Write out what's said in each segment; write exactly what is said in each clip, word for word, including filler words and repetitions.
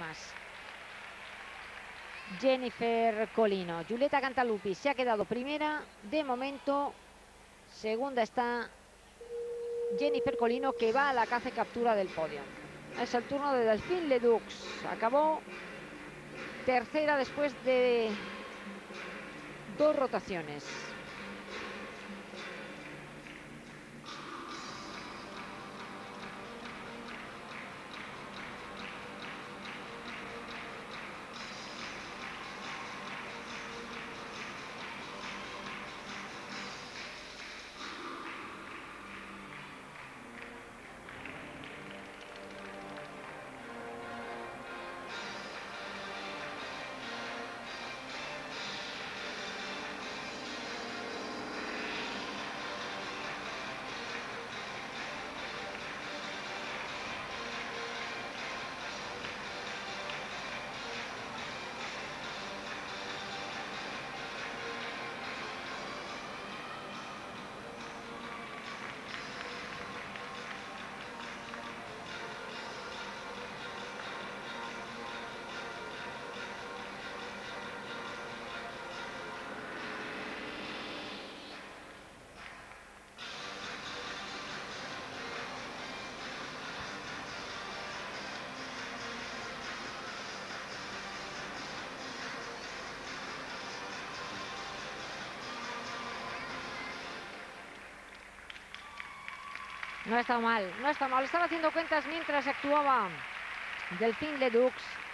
décimas. Jennifer Colino. Giulietta Cantaluppi se ha quedado primera. De momento, segunda está Jennifer Colino, que va a la caza y captura del podio. Es el turno de Delphine Ledoux. Acabó tercera después de dos rotaciones. No ha estado mal, no ha estado mal. Estaba haciendo cuentas mientras actuaba Delphine Ledoux,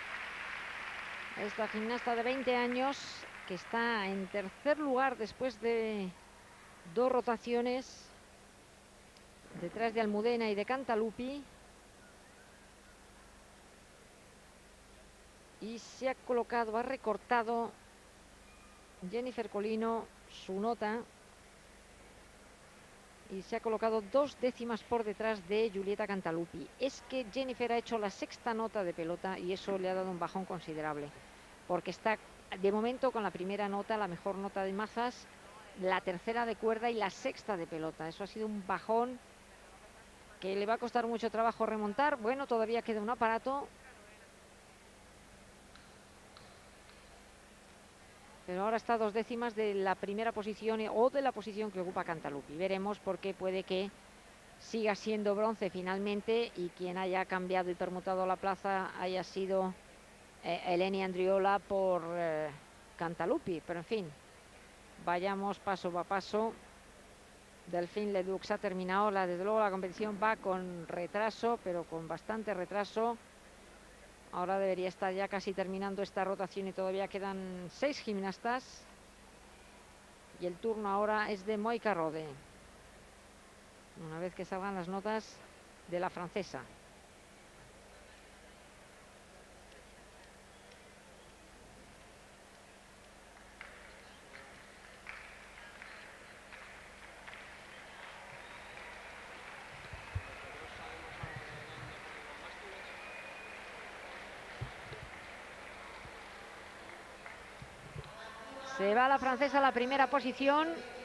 esta gimnasta de veinte años que está en tercer lugar después de dos rotaciones, detrás de Almudena y de Cantaluppi. Y se ha colocado, ha recortado Jennifer Colino su nota y se ha colocado dos décimas por detrás de Giulietta Cantaluppi. Es que Jennifer ha hecho la sexta nota de pelota y eso le ha dado un bajón considerable, porque está de momento con la primera nota, la mejor nota de mazas, la tercera de cuerda y la sexta de pelota. Eso ha sido un bajón que le va a costar mucho trabajo remontar. Bueno, todavía queda un aparato, pero ahora está a dos décimas de la primera posición o de la posición que ocupa Cantaluppi. Veremos, porque puede que siga siendo bronce finalmente y quien haya cambiado y permutado la plaza haya sido eh, Eleni Andriola por eh, Cantaluppi. Pero en fin, vayamos paso a paso. Delphine Ledoux ha terminado. La, desde luego la competición va con retraso, pero con bastante retraso. Ahora debería estar ya casi terminando esta rotación y todavía quedan seis gimnastas. Y el turno ahora es de Moika Rode, una vez que salgan las notas de la francesa. Se va la francesa a la primera posición.